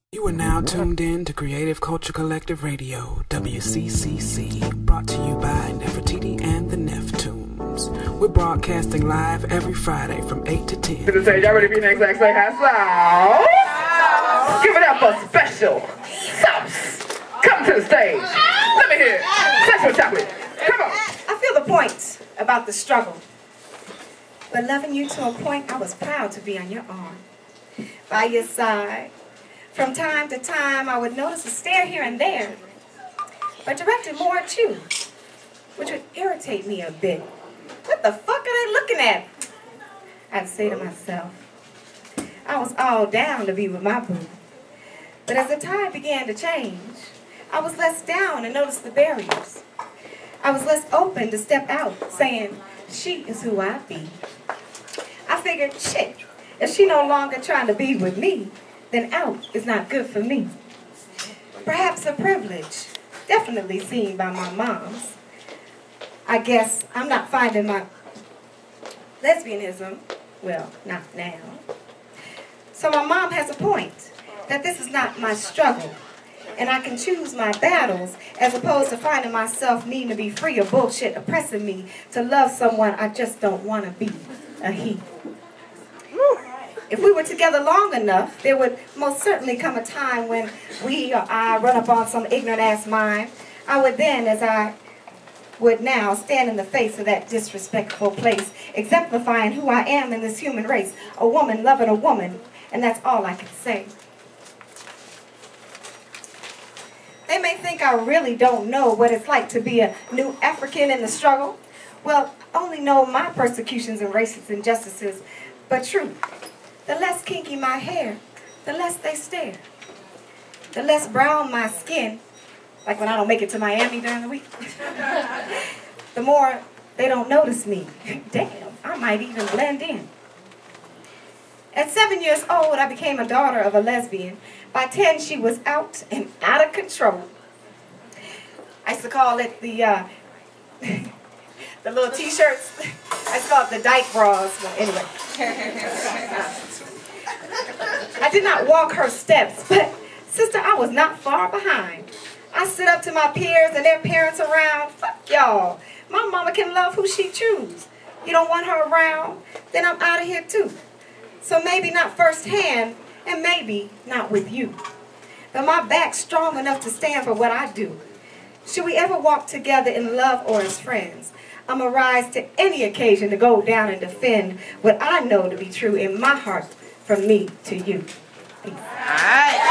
You are now tuned in to Creative Culture Collective Radio, WCCC, brought to you by Nefertiti and the Neptunes. We're broadcasting live every Friday from 8 to 10. To the stage, y'all ready to be next house? Give it up for Special Sauce. Come to the stage. Let me hear it. Special chocolate. Come on. I feel the point about the struggle. But loving you to a point, I was proud to be on your arm. By your side. From time to time, I would notice a stare here and there, but directed more at you, which would irritate me a bit. What the fuck are they looking at? I'd say to myself. I was all down to be with my boo. But as the tide began to change, I was less down and noticed the barriers. I was less open to step out, saying, she is who I be. I figured, shit, if she no longer trying to be with me, then out is not good for me. Perhaps a privilege, definitely seen by my moms. I guess I'm not finding my lesbianism, well, not now. So my mom has a point, that this is not my struggle, and I can choose my battles as opposed to finding myself needing to be free of bullshit oppressing me to love someone I just don't want to be, a he. If we were together long enough, there would most certainly come a time when we or I run up on some ignorant-ass mind. I would then, as I would now, stand in the face of that disrespectful place, exemplifying who I am in this human race, a woman loving a woman, and that's all I can say. They may think I really don't know what it's like to be a new African in the struggle. Well, I only know my persecutions and racist injustices, but true. The less kinky my hair, the less they stare. The less brown my skin, like when I don't make it to Miami during the week, the more they don't notice me. Damn, I might even blend in. At 7 years old, I became a daughter of a lesbian. By 10, she was out and out of control. I used to call it the little t-shirts. I used to call it the dyke bras. Well, anyway. I did not walk her steps, but sister, I was not far behind. I stood up to my peers and their parents around. Fuck y'all. My mama can love who she choose. You don't want her around, then I'm out of here too. So maybe not firsthand, and maybe not with you. But my back's strong enough to stand for what I do. Should we ever walk together in love or as friends, I'm going to rise to any occasion to go down and defend what I know to be true in my heart from me to you. Peace. All right.